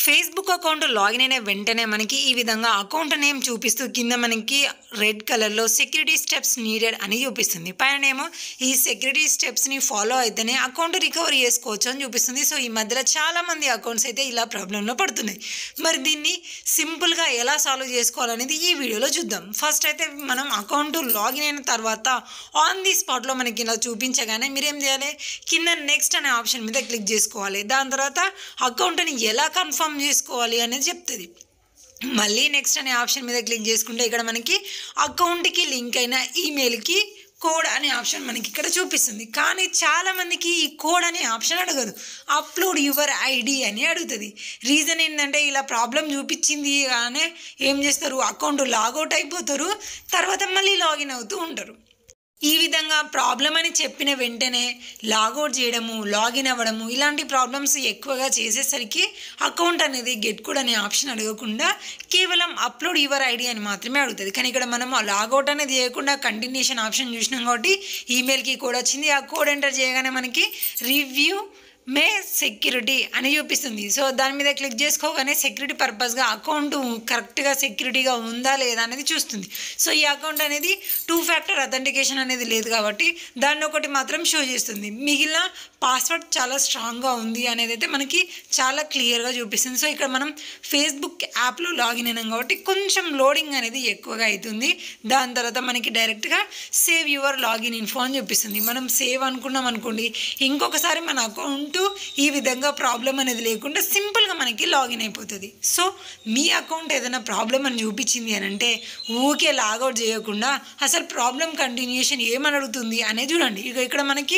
Facebook account login అయిన వెంటనే మనకి ఈ విధంగా అకౌంట్ నేమ్ చూపిస్తూ కింద మనకి రెడ్ కలర్‌లో సెక్యూరిటీ స్టెప్స్ నీడెడ్ అని చూపిస్తుంది. పైనేమో ఈ సెక్యూరిటీ స్టెప్స్‌ని ఫాలో అయితేనే అకౌంట్ రికవరీ చేసుకోవచ్చు అని చూపిస్తుంది. సో, ఈ మధ్యలో చాలామంది అకౌంట్స్ అయితే ఇలా ప్రాబ్లమ్‌లో పడుతున్నాయి. మరి దీన్ని సింపుల్‌గా ఎలా సాల్వ్ చేసుకోవాలనేది ఈ వీడియోలో చూద్దాం. ఫస్ట్ అయితే మనం అకౌంట్ లాగిన్ అయిన తర్వాత ఆన్ ది స్పాట్‌లో మనకి ఇలా చూపించగానే మీరేం చేయాలి? కింద నెక్స్ట్ అనే ఆప్షన్ మీద క్లిక్ చేసుకోవాలి. దాని తర్వాత అకౌంట్‌ని ఎలా కన్ఫర్మ్ చేసుకోవాలి అనేది చెప్తుంది. మళ్ళీ నెక్స్ట్ అనే ఆప్షన్ మీద క్లిక్ చేసుకుంటే ఇక్కడ మనకి అకౌంట్కి లింక్ అయిన ఈమెయిల్కి కోడ్ అనే ఆప్షన్ మనకి ఇక్కడ చూపిస్తుంది. కానీ చాలామందికి ఈ కోడ్ అనే ఆప్షన్ అడగదు, అప్లోడ్ యువర్ ఐడి అని అడుగుతుంది. రీజన్ ఏంటంటే ఇలా ప్రాబ్లం చూపించింది కానీ ఏం చేస్తారు, అకౌంట్ లాగౌట్ అయిపోతారు, తర్వాత మళ్ళీ లాగిన్ అవుతూ ఉంటారు. ఈ విధంగా ప్రాబ్లం అని చెప్పిన వెంటనే లాగౌట్ చేయడము, లాగిన్ అవ్వడము ఇలాంటి ప్రాబ్లమ్స్ ఎక్కువగా చేసేసరికి అకౌంట్ అనేది గెట్ కోడ్ అనే ఆప్షన్ అడగకుండా కేవలం అప్లోడ్ యువర్ ఐడి అని మాత్రమే అడుగుతుంది. కానీ ఇక్కడ మనం లాగౌట్ అనేది చేయకుండా కంటిన్యూషన్ ఆప్షన్ చూసినాం కాబట్టి ఈమెయిల్కి కోడ్ వచ్చింది. ఆ కోడ్ ఎంటర్ చేయగానే మనకి రివ్యూ మే సెక్యూరిటీ అని చూపిస్తుంది. సో దాని మీద క్లిక్ చేసుకోగానే సెక్యూరిటీ పర్పస్గా అకౌంట్ కరెక్ట్గా సెక్యూరిటీగా ఉందా లేదా అనేది చూస్తుంది. సో ఈ అకౌంట్ అనేది 2 ఫ్యాక్టర్ అథెంటికేషన్ అనేది లేదు కాబట్టి దాన్ని ఒకటి మాత్రం షో చేస్తుంది. మిగిలిన పాస్వర్డ్ చాలా స్ట్రాంగ్గా ఉంది అనేది అయితే మనకి చాలా క్లియర్గా చూపిస్తుంది. సో ఇక్కడ మనం ఫేస్బుక్ యాప్లో లాగిన్ అయినాం కాబట్టి కొంచెం లోడింగ్ అనేది ఎక్కువగా అవుతుంది. దాని తర్వాత మనకి డైరెక్ట్గా సేవ్ యువర్ లాగిన్ ఇన్ఫో అని చూపిస్తుంది. మనం సేవ్ అనుకున్నాం అనుకోండి, ఇంకొకసారి మన అకౌంట్ ఈ విధంగా ప్రాబ్లం అనేది లేకుండా సింపుల్గా మనకి లాగిన్ అయిపోతుంది. సో మీ అకౌంట్ ఏదైనా ప్రాబ్లం అని చూపించింది అని అంటే ఊకే లాగౌట్ చేయకుండా అసలు ప్రాబ్లం కంటిన్యూషన్ ఏమని అడుగుతుంది అనేది చూడండి. ఇక్కడ మనకి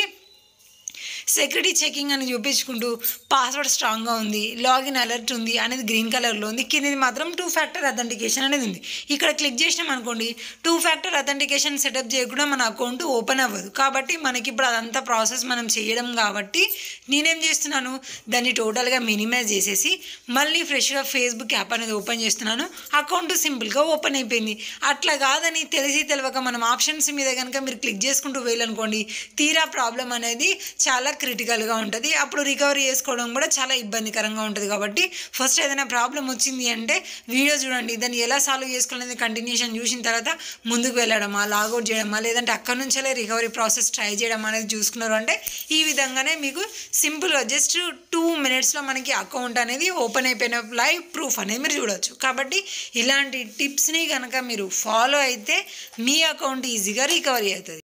సెక్యూరిటీ చెకింగ్ అని చూపించుకుంటూ పాస్వర్డ్ స్ట్రాంగ్గా ఉంది, లాగిన్ అలర్ట్ ఉంది అనేది గ్రీన్ కలర్లో ఉంది, కిందది మాత్రం 2 ఫ్యాక్టర్ అథెంటికేషన్ అనేది ఉంది. ఇక్కడ క్లిక్ చేసినాం అనుకోండి, 2 ఫ్యాక్టర్ అథెంటికేషన్ సెటప్ చేయకుండా మన అకౌంట్ ఓపెన్ అవ్వదు. కాబట్టి మనకి ఇప్పుడు అదంతా ప్రాసెస్ మనం చేయడం కాబట్టి నేనేం చేస్తున్నాను, దాన్ని టోటల్గా మినిమైజ్ చేసేసి మళ్ళీ ఫ్రెష్గా ఫేస్బుక్ యాప్ అనేది ఓపెన్ చేస్తున్నాను. అకౌంట్ సింపుల్గా ఓపెన్ అయిపోయింది. అట్లా కాదని తెలిసి తెలియక మనం ఆప్షన్స్ మీద కనుక మీరు క్లిక్ చేసుకుంటూ వెళ్ళనుకోండి, తీరా ప్రాబ్లం అనేది చాలా క్రిటికల్గా ఉంటుంది. అప్పుడు రికవరీ చేసుకోవడం కూడా చాలా ఇబ్బందికరంగా ఉంటుంది. కాబట్టి ఫస్ట్ ఏదైనా ప్రాబ్లం వచ్చింది అంటే వీడియో చూడండి, దాన్ని ఎలా సాల్వ్ చేసుకోవాలనేది కంటిన్యూషన్ చూసిన తర్వాత ముందుకు వెళ్ళడమా, లాగౌట్ చేయడమా, లేదంటే అక్కడి నుంచే రికవరీ ప్రాసెస్ ట్రై చేయడం అనేది చూసుకున్నారు అంటే ఈ విధంగానే మీకు సింపుల్గా జస్ట్ 2 మినిట్స్లో మనకి అకౌంట్ అనేది ఓపెన్ అయిపోయిన లైవ్ ప్రూఫ్ అనేది మీరు చూడవచ్చు. కాబట్టి ఇలాంటి టిప్స్ని కనుక మీరు ఫాలో అయితే మీ అకౌంట్ ఈజీగా రికవరీ అవుతుంది.